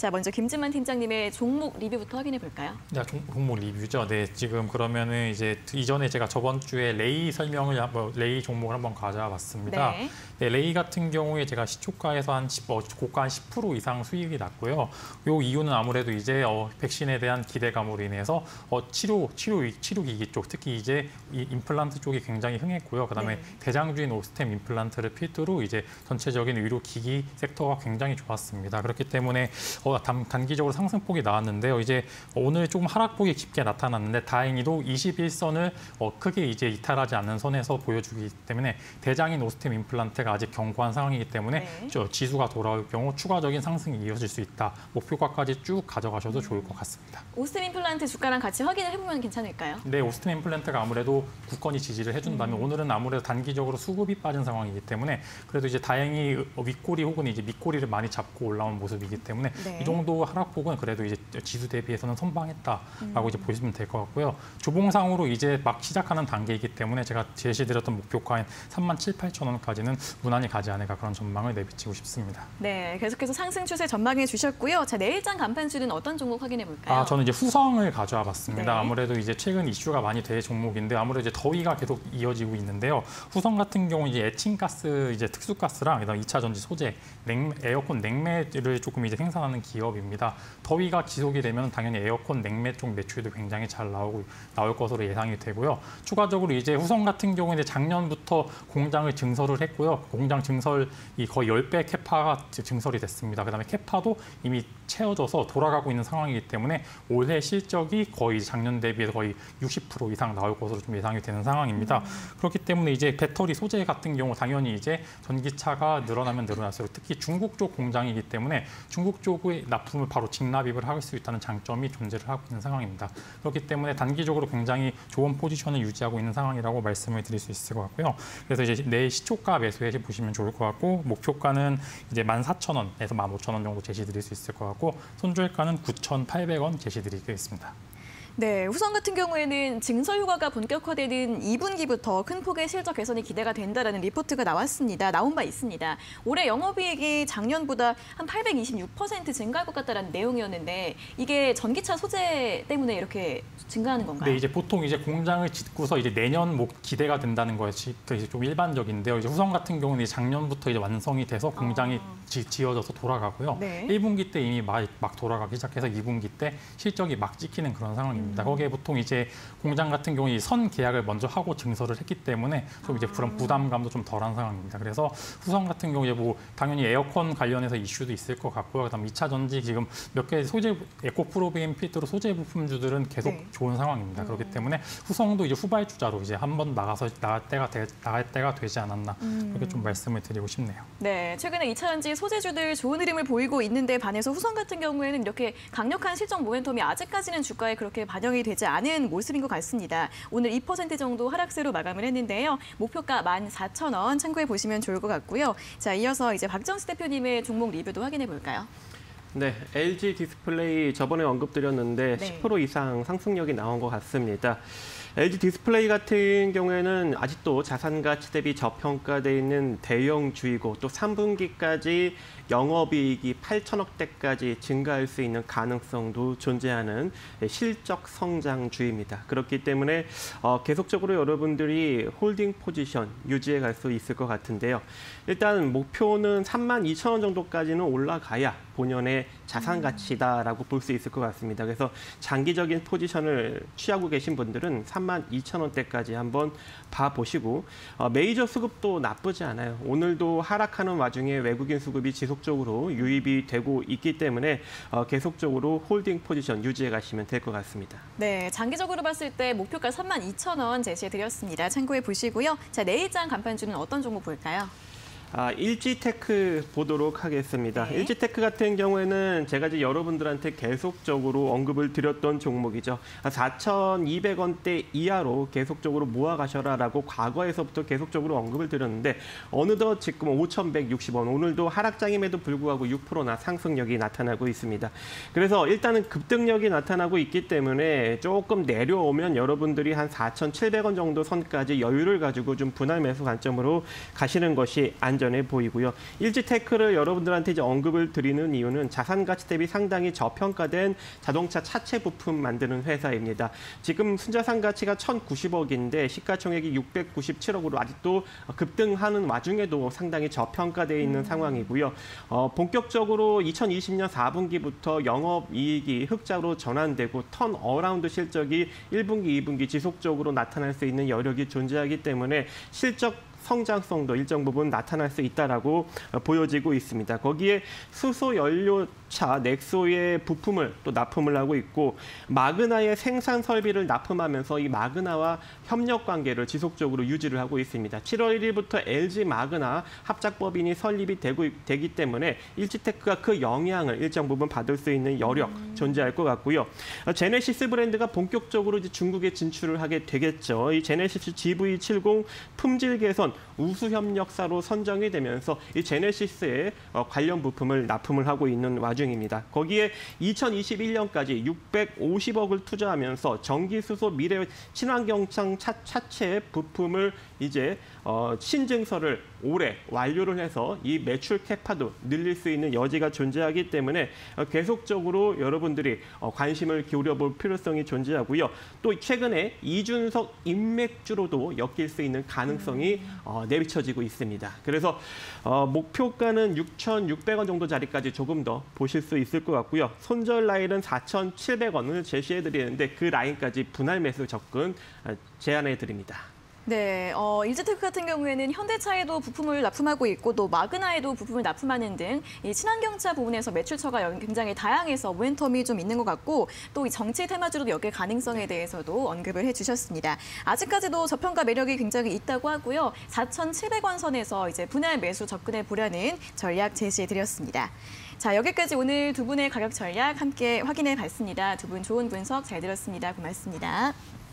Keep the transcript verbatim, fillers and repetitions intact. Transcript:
자, 먼저 김진만 팀장님의 종목 리뷰부터 확인해 볼까요? 네, 종목 리뷰죠. 네, 지금 그러면은 이제 이전에 제가 저번 주에 레이 설명을 한번 레이 종목을 한번 가져와 봤습니다. 네. 네, 레이 같은 경우에 제가 시초가에서 한 십, 어, 고가 한 십 퍼센트 이상 수익이 났고요. 요 이유는 아무래도 이제 어, 백신에 대한 기대감으로 인해서 어, 치료 치료 치료 기기 쪽, 특히 이제 이 임플란트 쪽이 굉장히 흥했고요. 그다음에 네. 대장주인 오스템 임플란트를 필두로 이제 전체적인 의료 기기 섹터가 굉장히 좋았습니다. 그렇기 때문에 어, 단, 단기적으로 상승폭이 나왔는데요. 이제 오늘 조금 하락폭이 깊게 나타났는데 다행히도 이십일 선을 어, 크게 이제 이탈하지 않는 선에서 보여주기 때문에 대장인 오스템 임플란트가 아직 견고한 상황이기 때문에 네. 저 지수가 돌아올 경우 추가적인 상승이 이어질 수 있다. 목표가까지 쭉 가져가셔도 음. 좋을 것 같습니다. 오스템 임플란트 주가랑 같이 확인을 해보면 괜찮을까요? 네, 오스템 임플란트가 아무래도 굳건히 지지를 해준다면 음. 오늘은 아무래도 단기적으로 수급이 빠진 상황이기 때문에 그래도 이제 다행히 윗꼬리 혹은 이제 밑꼬리를 많이 잡고 올라온 모습이기 때문에 네. 이 정도 하락폭은 그래도 이제 지수 대비해서는 선방했다라고 음. 이제 보시면 될 것 같고요. 주봉상으로 이제 막 시작하는 단계이기 때문에 제가 제시드렸던 목표가인 삼만 칠천, 팔천 원까지는 무난히 가지 않을까 그런 전망을 내비치고 싶습니다. 네, 계속해서 상승 추세 전망해 주셨고요. 자, 내일장 간판주는 어떤 종목 확인해 볼까요? 아, 저는 이제 후성을 가져와 봤습니다. 네. 아무래도 이제 최근 이슈가 많이 될 종목인데 아무래도 이제 더위가 계속 이어지고 있는데요. 후성 같은 경우 이제 에칭가스 이제 특수가스랑 그다음 이차 전지 소재, 냉, 에어컨 냉매를 조금 이제 생산하는 기업입니다. 더위가 지속이 되면 당연히 에어컨 냉매 쪽 매출도 굉장히 잘 나오고 나올 것으로 예상이 되고요. 추가적으로 이제 후성 같은 경우는 이제 작년부터 공장을 증설을 했고요. 공장 증설이 거의 십 배 캐파가 증설이 됐습니다. 그다음에 캐파도 이미 채워져서 돌아가고 있는 상황이기 때문에 올해 실적이 거의 작년 대비해서 거의 육십 퍼센트 이상 나올 것으로 좀 예상이 되는 상황입니다. 음. 그렇기 때문에 이제 배터리 소재 같은 경우 당연히 이제 전기차가 늘어나면 늘어날수록 특히 중국 쪽 공장이기 때문에 중국 쪽의 납품을 바로 직납입을 할 수 있다는 장점이 존재를 하고 있는 상황입니다. 그렇기 때문에 단기적으로 굉장히 좋은 포지션을 유지하고 있는 상황이라고 말씀을 드릴 수 있을 것 같고요. 그래서 이제 내일 시초가 매수해 보시면 좋을 것 같고 목표가는 이제 만 사천 원에서 만 오천 원 정도 제시드릴 수 있을 것 같고 손절가는 구천팔백 원 제시드리겠습니다. 네, 후성 같은 경우에는 증설 휴가가 본격화되는 이 분기부터 큰 폭의 실적 개선이 기대가 된다라는 리포트가 나왔습니다. 나온 바 있습니다. 올해 영업이익이 작년보다 한 팔백이십육 퍼센트 증가할 것 같다라는 내용이었는데 이게 전기차 소재 때문에 이렇게 증가하는 건가요? 네, 이제 보통 이제 공장을 짓고서 이제 내년 뭐 기대가 된다는 것이 이제 좀 일반적인데요. 이제 후성 같은 경우는 작년부터 이제 완성이 돼서 공장이 어... 지, 지어져서 돌아가고요. 네. 일 분기 때 이미 막, 막 돌아가기 시작해서 이 분기 때 실적이 막 찍히는 그런 상황입니다. 음. 거기에 보통 이제 공장 같은 경우에 선 계약을 먼저 하고 증설을 했기 때문에 좀 이제 그런 부담감도 좀 덜한 상황입니다. 그래서 후성 같은 경우에 뭐 당연히 에어컨 관련해서 이슈도 있을 것 같고요. 그다음 이차 전지 지금 몇 개 소재 에코프로비엠 필두로 소재 부품주들은 계속 네. 좋은 상황입니다. 음. 그렇기 때문에 후성도 이제 후발주자로 이제 한번 나가서 나갈 때가 되, 나갈 때가 되지 않았나 음. 그렇게 좀 말씀을 드리고 싶네요. 네, 최근에 이차 전지 소재주들 좋은 흐름을 보이고 있는데 반해서 후성 같은 경우에는 이렇게 강력한 실적 모멘텀이 아직까지는 주가에 그렇게 반영이 되지 않은 모습인 것 같습니다. 오늘 이 퍼센트 정도 하락세로 마감을 했는데요. 목표가 만 사천 원 참고해 보시면 좋을 것 같고요. 자, 이어서 이제 박정수 대표님의 종목 리뷰도 확인해 볼까요? 네, 엘지 디스플레이 저번에 언급드렸는데 네. 십 퍼센트 이상 상승력이 나온 것 같습니다. 엘지 디스플레이 같은 경우에는 아직도 자산 가치 대비 저평가돼 있는 대형주이고 또 삼 분기까지 영업이익이 팔천억 대까지 증가할 수 있는 가능성도 존재하는 실적 성장주입니다. 그렇기 때문에 어, 계속적으로 여러분들이 홀딩 포지션 유지해 갈 수 있을 것 같은데요. 일단 목표는 삼만 이천 원 정도까지는 올라가야 본연의 자산 가치다라고 볼 수 있을 것 같습니다. 그래서 장기적인 포지션을 취하고 계신 분들은 삼만 이천 원대까지 한번 봐보시고 어, 메이저 수급도 나쁘지 않아요. 오늘도 하락하는 와중에 외국인 수급이 지속적으로 유입이 되고 있기 때문에 어, 계속적으로 홀딩 포지션 유지해 가시면 될 것 같습니다. 네, 장기적으로 봤을 때 목표가 삼만 이천 원 제시해드렸습니다. 참고해 보시고요. 자, 내일장 간판주는 어떤 종목 볼까요? 아, 일지테크 보도록 하겠습니다. 네. 일지테크 같은 경우에는 제가 이제 여러분들한테 계속적으로 언급을 드렸던 종목이죠. 사천이백 원대 이하로 계속적으로 모아가셔라라고 과거에서부터 계속적으로 언급을 드렸는데 어느덧 지금 오천백육십 원, 오늘도 하락장임에도 불구하고 육 퍼센트나 상승력이 나타나고 있습니다. 그래서 일단은 급등력이 나타나고 있기 때문에 조금 내려오면 여러분들이 한 사천칠백 원 정도 선까지 여유를 가지고 좀 분할 매수 관점으로 가시는 것이 안전 안전해 보이고요. 일지테크를 여러분들한테 이제 언급을 드리는 이유는 자산 가치 대비 상당히 저평가된 자동차 차체 부품 만드는 회사입니다. 지금 순자산 가치가 천구십억인데 시가총액이 육백구십칠억으로 아직도 급등하는 와중에도 상당히 저평가되어 있는 음. 상황이고요. 어, 본격적으로 이천이십 년 사 분기부터 영업이익이 흑자로 전환되고 턴 어라운드 실적이 일 분기, 이 분기 지속적으로 나타날 수 있는 여력이 존재하기 때문에 실적 성장성도 일정 부분 나타날 수 있다라고 보여지고 있습니다. 거기에 수소 연료차 넥소의 부품을 또 납품을 하고 있고 마그나의 생산 설비를 납품하면서 이 마그나와 협력 관계를 지속적으로 유지를 하고 있습니다. 칠월 일일부터 엘지 마그나 합작법인이 설립이 되고 되기 때문에 일지테크가 그 영향을 일정 부분 받을 수 있는 여력 음. 존재할 것 같고요. 제네시스 브랜드가 본격적으로 이제 중국에 진출을 하게 되겠죠. 이 제네시스 지브이 칠십 품질 개선 우수 협력사로 선정이 되면서 이 제네시스의 관련 부품을 납품을 하고 있는 와중입니다. 거기에 이천이십일 년까지 육백오십억을 투자하면서 전기 수소 미래 친환경차 차체 부품을 이제 어, 신증서를 올해 완료를 해서 이 매출 캐파도 늘릴 수 있는 여지가 존재하기 때문에 어, 계속적으로 여러분들이 어, 관심을 기울여 볼 필요성이 존재하고요. 또 최근에 이준석 인맥주로도 엮일 수 있는 가능성이 어, 내비쳐지고 있습니다. 그래서 어, 목표가는 육천육백 원 정도 자리까지 조금 더 보실 수 있을 것 같고요. 손절 라인은 사천칠백 원을 제시해 드리는데 그 라인까지 분할 매수 접근 어, 제안해 드립니다. 네, 어, 일지테크 같은 경우에는 현대차에도 부품을 납품하고 있고 또 마그나에도 부품을 납품하는 등 이 친환경차 부분에서 매출처가 굉장히 다양해서 모멘텀이 좀 있는 것 같고 또 이 정치 테마주로도 엮일 가능성에 대해서도 언급을 해주셨습니다. 아직까지도 저평가 매력이 굉장히 있다고 하고요. 사천칠백 원 선에서 이제 분할 매수 접근해 보려는 전략 제시해 드렸습니다. 자, 여기까지 오늘 두 분의 가격 전략 함께 확인해 봤습니다. 두 분 좋은 분석 잘 들었습니다. 고맙습니다.